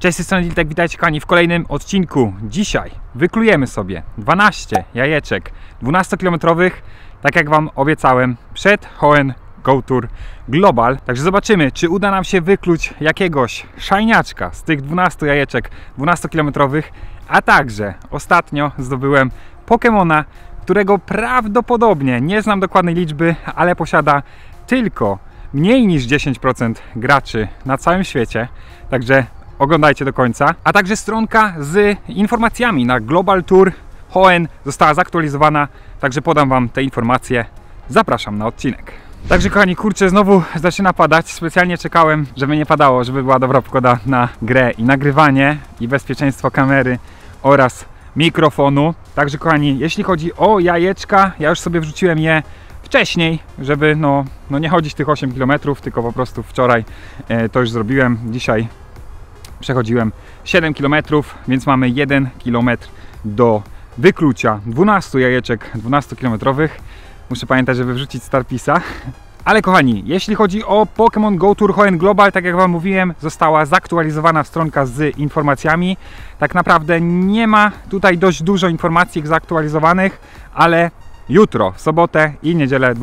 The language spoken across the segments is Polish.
Cześć, z tej strony Diltek, witajcie kochani w kolejnym odcinku. Dzisiaj wyklujemy sobie 12 jajeczek 12-kilometrowych, tak jak Wam obiecałem, przed Hoenn Go Tour Global. Także zobaczymy, czy uda nam się wykluć jakiegoś szajniaczka z tych 12 jajeczek 12-kilometrowych, a także ostatnio zdobyłem Pokemona, którego prawdopodobnie, nie znam dokładnej liczby, ale posiada tylko mniej niż 10% graczy na całym świecie. Także oglądajcie do końca. A także stronka z informacjami na Global Tour Hoenn została zaktualizowana, także podam Wam te informacje. Zapraszam na odcinek. Także kochani, kurczę, znowu zaczyna padać. Specjalnie czekałem, żeby nie padało, żeby była dobra pogoda na grę i nagrywanie i bezpieczeństwo kamery oraz mikrofonu. Także kochani, jeśli chodzi o jajeczka, ja już sobie wrzuciłem je wcześniej, żeby no nie chodzić tych 8 km, tylko po prostu wczoraj to już zrobiłem. Dzisiaj przechodziłem 7 km, więc mamy 1 km do wyklucia 12 jajeczek 12-kilometrowych. Muszę pamiętać, żeby wrzucić Starpisa. Ale kochani, jeśli chodzi o Pokémon Go Tour Hoenn Global, tak jak Wam mówiłem, została zaktualizowana stronka z informacjami. Tak naprawdę nie ma tutaj dość dużo informacji zaktualizowanych, ale jutro, w sobotę i niedzielę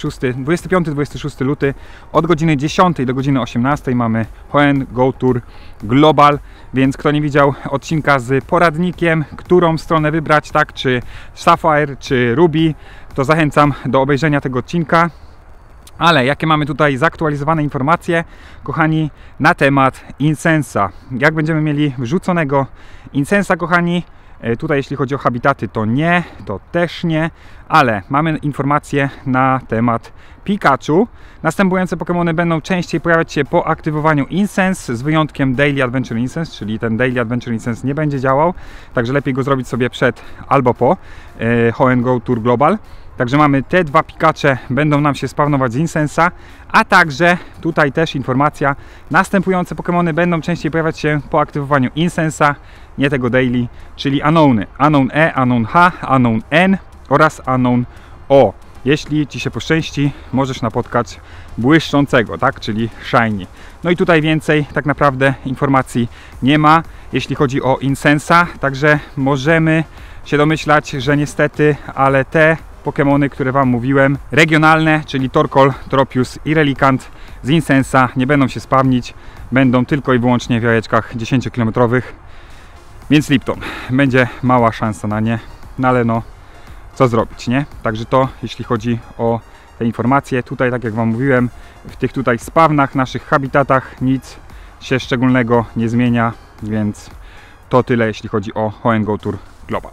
25-26 luty od godziny 10 do godziny 18 mamy Hoenn Go Tour Global, więc kto nie widział odcinka z poradnikiem, którą stronę wybrać, tak, czy Sapphire, czy Ruby, to zachęcam do obejrzenia tego odcinka. Ale jakie mamy tutaj zaktualizowane informacje, kochani, na temat Incensa. Jak będziemy mieli wrzuconego Incensa, kochani, tutaj jeśli chodzi o habitaty, to nie, to też nie, ale mamy informacje na temat Pikachu. Następujące Pokémony będą częściej pojawiać się po aktywowaniu Incense, z wyjątkiem Daily Adventure Incense, czyli ten Daily Adventure Incense nie będzie działał, także lepiej go zrobić sobie przed albo po Hoenn Go Tour Global. Także mamy te dwa Pikacze, będą nam się spawnować z Incensa, a także tutaj też informacja, następujące Pokémony będą częściej pojawiać się po aktywowaniu Incensa, nie tego Daily, czyli Unowny, Unown E, Unown H, Unown N oraz Unown O. Jeśli Ci się poszczęści, możesz napotkać błyszczącego, tak, czyli Shiny. No i tutaj więcej tak naprawdę informacji nie ma, jeśli chodzi o Incensa, także możemy się domyślać, że niestety, ale te Pokémony, które Wam mówiłem, regionalne, czyli Torkoal, Tropius i Relicanth z Incensa nie będą się spawnić, będą tylko i wyłącznie w jajeczkach 10-kilometrowych, więc Lipton, będzie mała szansa na nie, no ale no, co zrobić, nie? Także to, jeśli chodzi o te informacje, tutaj tak jak Wam mówiłem, w tych tutaj spawnach, naszych habitatach nic się szczególnego nie zmienia, więc to tyle, jeśli chodzi o Hoenn Go Tour Global.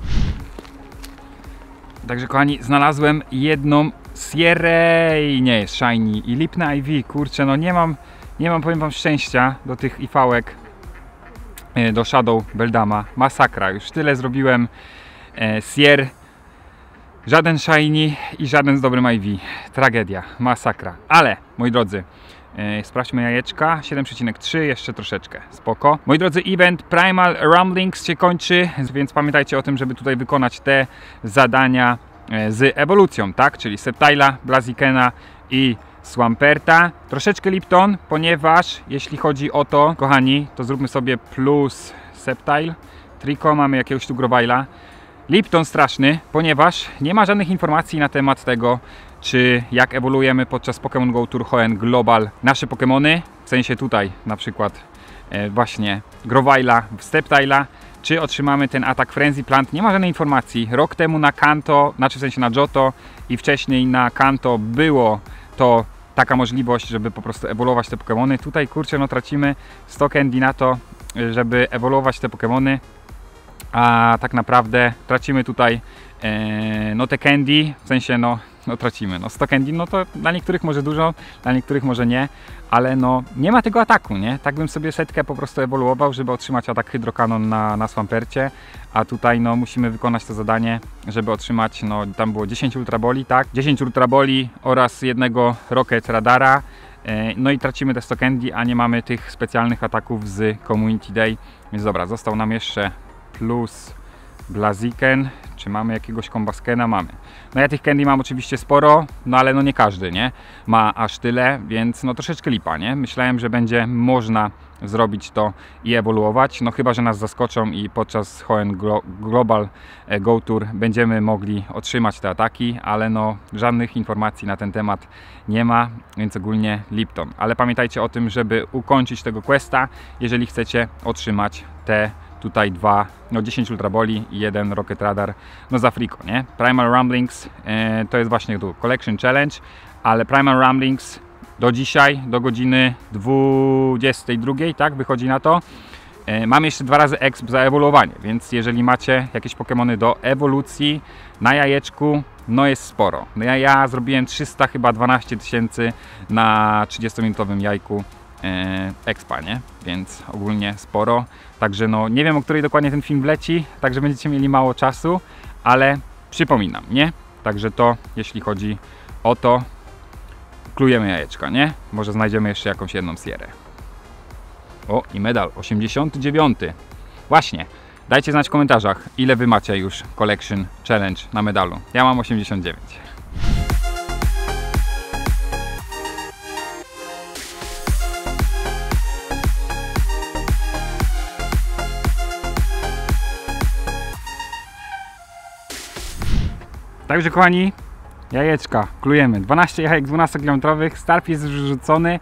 Także kochani, znalazłem jedną Sierrę i nie jest Shiny i Lipna IV, kurczę, no nie mam, powiem Wam, szczęścia do tych IV-ek, do Shadow Beldama, masakra, już tyle zrobiłem Sierr, żaden Shiny i żaden z dobrym IV, tragedia, masakra, ale moi drodzy, sprawdźmy jajeczka, 7,3, jeszcze troszeczkę, spoko. Moi drodzy, event Primal Rumblings się kończy, więc pamiętajcie o tym, żeby tutaj wykonać te zadania z ewolucją, tak? Czyli Sceptile'a, Blazikena i Swamperta. Troszeczkę Lipton, ponieważ jeśli chodzi o to, kochani, to zróbmy sobie plus Sceptile, Trico, mamy jakiegoś tu Grovila. Lipton straszny, ponieważ nie ma żadnych informacji na temat tego, czy jak ewoluujemy podczas Pokémon Go Tour Hoenn Global nasze Pokémony, w sensie tutaj na przykład właśnie Grovila, Sceptile'a, czy otrzymamy ten atak Frenzy Plant, nie ma żadnej informacji. Rok temu na Kanto, znaczy w sensie na Johto i wcześniej na Kanto było to taka możliwość, żeby po prostu ewoluować te Pokémony. Tutaj kurczę, no tracimy 100 candy na to, żeby ewoluować te Pokémony, a tak naprawdę tracimy tutaj no te candy, w sensie no tracimy, no 100 candy, no to dla niektórych może dużo, dla niektórych może nie, ale no nie ma tego ataku, nie? Tak bym sobie setkę po prostu ewoluował, żeby otrzymać atak Hydrokanon na Swampercie, a tutaj no musimy wykonać to zadanie, żeby otrzymać, no tam było 10 Ultra Boli, tak? 10 Ultra Boli oraz jednego Rocket Radara, no i tracimy te 100 candy, a nie mamy tych specjalnych ataków z Community Day, więc dobra, został nam jeszcze plus Blaziken. Czy mamy jakiegoś Combaskena? Mamy. No ja tych candy mam oczywiście sporo, no ale no nie każdy, nie? Ma aż tyle, więc no troszeczkę lipa, nie? Myślałem, że będzie można zrobić to i ewoluować. No chyba że nas zaskoczą i podczas Hoenn Global Go Tour będziemy mogli otrzymać te ataki, ale no żadnych informacji na ten temat nie ma, więc ogólnie Lipton. Ale pamiętajcie o tym, żeby ukończyć tego questa, jeżeli chcecie otrzymać te tutaj 10 Ultra Boli i 1 Rocket Radar, no za friko, nie? Primal Rumblings to jest właśnie tu Collection Challenge, ale Primal Rumblings do dzisiaj, do godziny 22, tak, wychodzi na to. Mam jeszcze 2 razy exp za ewoluowanie, więc jeżeli macie jakieś Pokemony do ewolucji na jajeczku, no jest sporo. No ja zrobiłem 312 000 na 30-minutowym jajku expa, nie? Więc ogólnie sporo. Także no nie wiem, o której dokładnie ten film wleci, także będziecie mieli mało czasu, ale przypominam, nie? Także to, jeśli chodzi o to, klujemy jajeczka, nie? Może znajdziemy jeszcze jakąś jedną sierę. O, i medal 89. Właśnie, dajcie znać w komentarzach, ile wy macie już Collection Challenge na medalu. Ja mam 89. Także kochani, jajeczka klujemy. 12 jajek 12-kilometrowych, start jest wrzucony.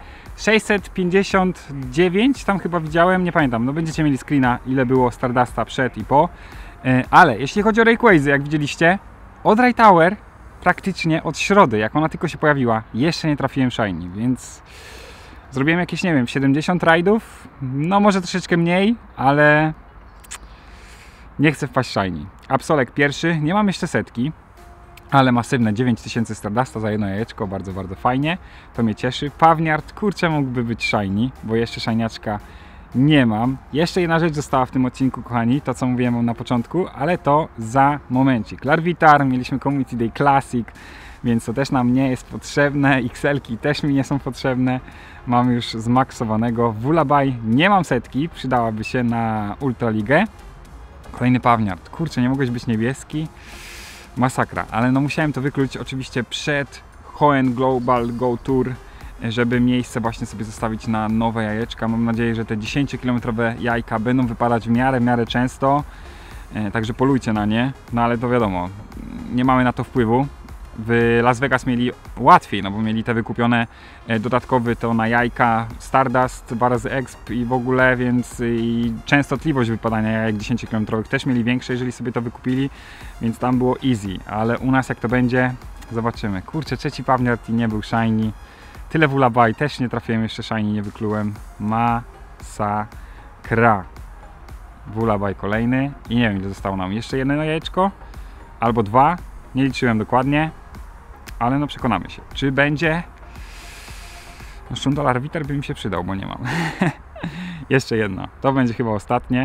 659 tam chyba widziałem, nie pamiętam. No będziecie mieli screena, ile było Stardusta przed i po. Ale jeśli chodzi o Rayquazy, jak widzieliście, od Ray Tower praktycznie od środy, jak ona tylko się pojawiła, jeszcze nie trafiłem shiny, więc zrobiłem jakieś, nie wiem, 70 rajdów. No może troszeczkę mniej, ale nie chcę wpaść shiny. Absolek pierwszy, nie mam jeszcze setki, ale masywne 9000 Stardusta za jedno jajeczko, bardzo, bardzo fajnie, to mnie cieszy. Pawniard, kurczę, mógłby być shiny, bo jeszcze shiniaczka nie mam. Jeszcze jedna rzecz została w tym odcinku, kochani, to co mówiłem na początku, ale to za momencik. Larvitar, mieliśmy Community Day Classic, więc to też nam nie jest potrzebne, XL-ki też mi nie są potrzebne. Mam już zmaksowanego Vullaby, nie mam setki, przydałaby się na Ultraligę. Kolejny Pawniard, kurczę, nie mogłeś być niebieski. Masakra, ale no musiałem to wykluć oczywiście przed Hoenn Global Go Tour, żeby miejsce właśnie sobie zostawić na nowe jajeczka. Mam nadzieję, że te 10-kilometrowe jajka będą wypadać w miarę często, także polujcie na nie, no ale to wiadomo, nie mamy na to wpływu. W Las Vegas mieli łatwiej, no bo mieli te wykupione dodatkowy to na jajka Stardust, 2 razy exp i w ogóle, więc i częstotliwość wypadania jajek 10-kilometrowych też mieli większe, jeżeli sobie to wykupili, więc tam było easy, ale u nas jak to będzie, zobaczymy. Kurczę, trzeci Pawniard i nie był shiny, tyle Vullaby, też nie trafiłem jeszcze shiny, nie wyklułem, masakra. Vullaby kolejny i nie wiem, ile zostało nam, jeszcze jedno jajeczko albo 2, nie liczyłem dokładnie, ale no przekonamy się, czy będzie. No Szundolar Witer by mi się przydał, bo nie mam. Jeszcze jedno, to będzie chyba ostatnie.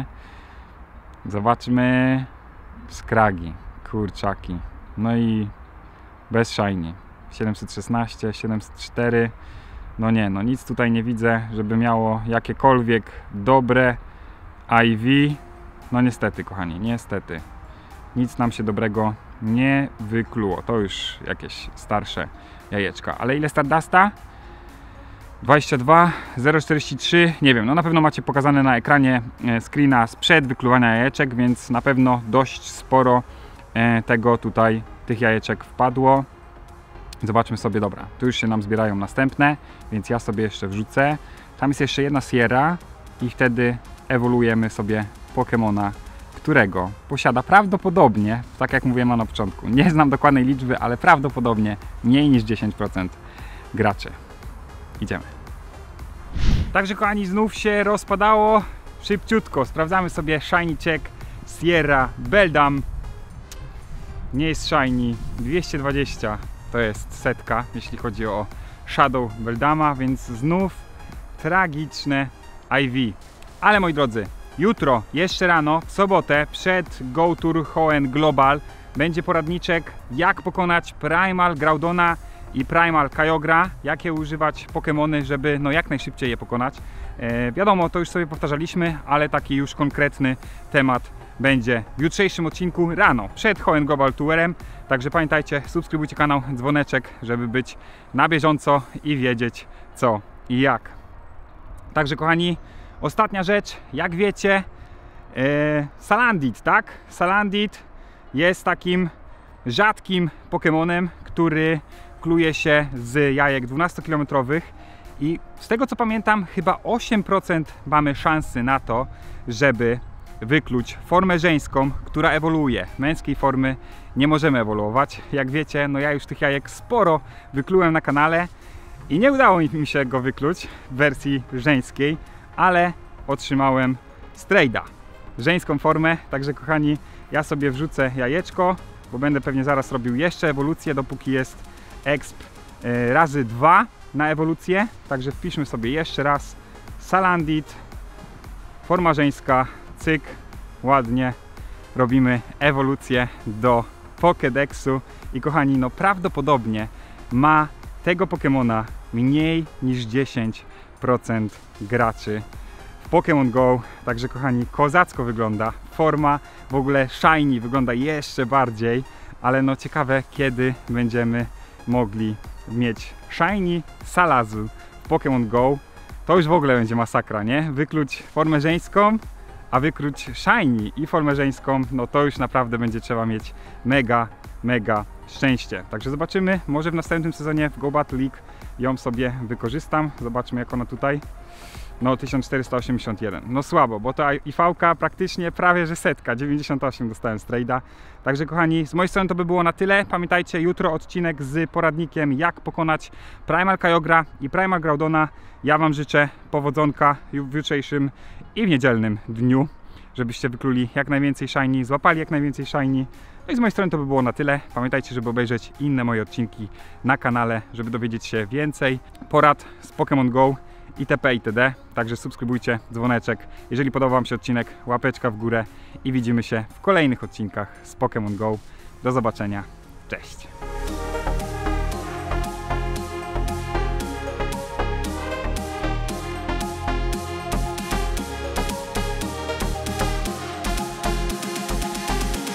Zobaczmy. Skragi, kurczaki, no i bez shiny. 716, 704. No nie, no nic tutaj nie widzę, żeby miało jakiekolwiek dobre IV. No niestety, kochani, niestety. Nic nam się dobrego nie wykluło. To już jakieś starsze jajeczka. Ale ile Stardusta? 22, 0,43, nie wiem, no na pewno macie pokazane na ekranie screena sprzed wykluwania jajeczek, więc na pewno dość sporo tego tutaj, tych jajeczek wpadło. Zobaczmy sobie, dobra, tu już się nam zbierają następne, więc ja sobie jeszcze wrzucę. Tam jest jeszcze jedna Sierra i wtedy ewoluujemy sobie Pokemona, którego posiada prawdopodobnie, tak jak mówiłem na początku, nie znam dokładnej liczby, ale prawdopodobnie mniej niż 10% graczy. Idziemy. Także kochani, znów się rozpadało szybciutko. Sprawdzamy sobie Shiny Check, Sierra, Beldam. Nie jest shiny, 220 to jest setka, jeśli chodzi o Shadow Beldama, więc znów tragiczne IV. Ale moi drodzy, jutro, jeszcze rano, w sobotę, przed Go Tour Hoenn Global będzie poradniczek, jak pokonać Primal Groudona i Primal Kyogre, jakie używać Pokemony, żeby no jak najszybciej je pokonać. Wiadomo, to już sobie powtarzaliśmy, ale taki już konkretny temat będzie w jutrzejszym odcinku rano, przed Hoenn Global Tourem. Także pamiętajcie, subskrybujcie kanał, dzwoneczek, żeby być na bieżąco i wiedzieć co i jak. Także kochani, Ostatnia rzecz, jak wiecie, Salandit, tak? Salandit jest takim rzadkim Pokemonem, który kluje się z jajek 12-kilometrowych i z tego co pamiętam, chyba 8% mamy szansy na to, żeby wykluć formę żeńską, która ewoluuje. Męskiej formy nie możemy ewoluować. Jak wiecie, no ja już tych jajek sporo wyklułem na kanale i nie udało mi się go wykluć w wersji żeńskiej, ale otrzymałem Strejda, żeńską formę. Także kochani, ja sobie wrzucę jajeczko, bo będę pewnie zaraz robił jeszcze ewolucję, dopóki jest exp razy 2 na ewolucję. Także wpiszmy sobie jeszcze raz Salandit, forma żeńska, cyk, ładnie robimy ewolucję do Pokédexu i kochani, no prawdopodobnie ma tego Pokemona mniej niż 10% graczy w Pokémon Go. Także kochani, kozacko wygląda. Forma w ogóle shiny wygląda jeszcze bardziej, ale no ciekawe, kiedy będziemy mogli mieć shiny Salazu w Pokémon Go. To już w ogóle będzie masakra, nie? Wykluć formę żeńską, a wykluć shiny i formę żeńską, no to już naprawdę będzie trzeba mieć mega szczęście. Także zobaczymy, może w następnym sezonie w Go Battle League ją sobie wykorzystam. Zobaczmy, jak ona tutaj. No 1481, no słabo, bo to IV-ka praktycznie prawie że setka, 98 dostałem Strejda. Także kochani, z mojej strony to by było na tyle. Pamiętajcie, jutro odcinek z poradnikiem, jak pokonać Primal Kyogre i Primal Groudona. Ja Wam życzę powodzonka w jutrzejszym i w niedzielnym dniu, żebyście wykluli jak najwięcej shiny, złapali jak najwięcej shiny. No i z mojej strony to by było na tyle. Pamiętajcie, żeby obejrzeć inne moje odcinki na kanale, żeby dowiedzieć się więcej porad z Pokémon Go itp. itd. Także subskrybujcie, dzwoneczek. Jeżeli podobał Wam się odcinek, łapeczka w górę i widzimy się w kolejnych odcinkach z Pokémon Go. Do zobaczenia. Cześć!